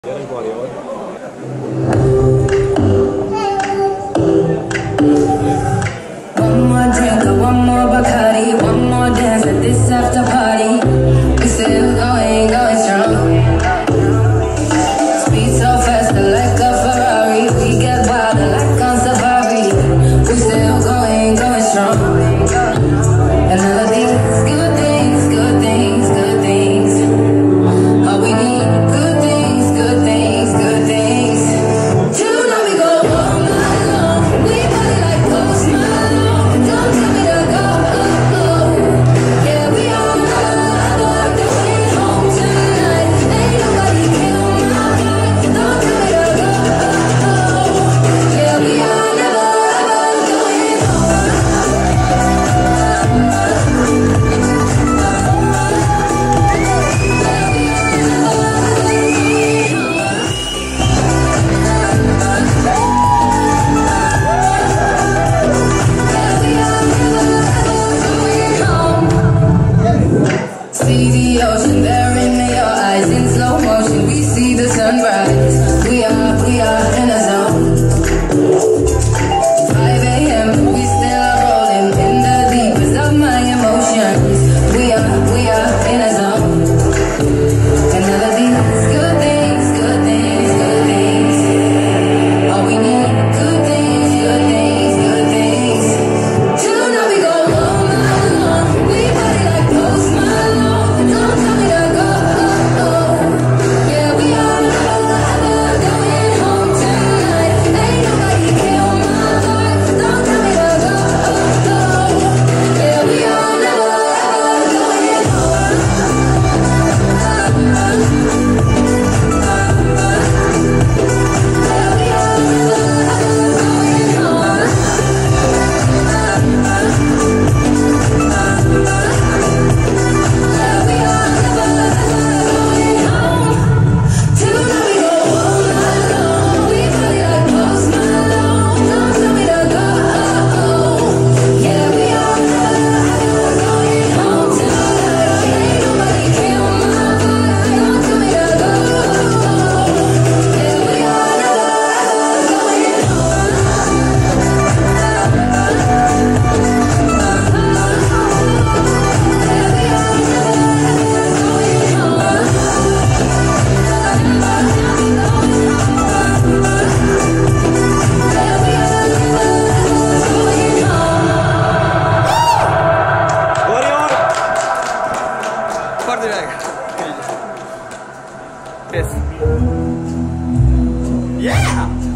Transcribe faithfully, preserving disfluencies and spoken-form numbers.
Gyerünk, Marion! One more drink, one more Bacardi, one more dance at this after party. We still going, going strong. Speed so fast, like a Ferrari. We get wilder, like on safari. We still going, going strong. And all of these good things, good things, good things. All we need, good things, good things, good things. Tonight we go all night long. We party like Post Malone. Don't tell me to go, oh, oh. Yeah, we are never going home tonight. Ain't nobody kill my heart. Don't tell me to go, oh, oh. Yeah, we are never ever going home. See the ocean there in your eyes in slow motion. We see the sunrise. We are, we are in a zone. five A M we still are rolling in the deepest of my emotions. We are, we are in a zone. And all of these good things, good things, good things. All we need, good things, good things, good things. Tonight we go all night long. We party like Post Malone. Don't tell me to go, oh, oh. Yeah, we are never ever going home tonight. Ain't nobody kill my heart. Don't tell me to go, oh, oh. Yeah, we are never ever going home. Yeah, we are never ever going home. Yeah, we are never ever going home. Tonight we go all night long. We party like Post Malone. Don't tell me to go, oh, oh. Yeah, we are never ever going home tonight. Ain't nobody kill my heart. Don't tell me to go, oh, oh. Yeah, we are never ever going home. Marion! Fordulj meg! Így. Kész. Yeah!